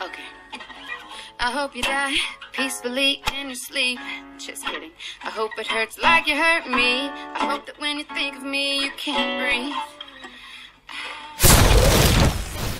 Okay. I hope you die peacefully in your sleep. Just kidding. I hope it hurts like you hurt me. I hope that when you think of me, you can't breathe.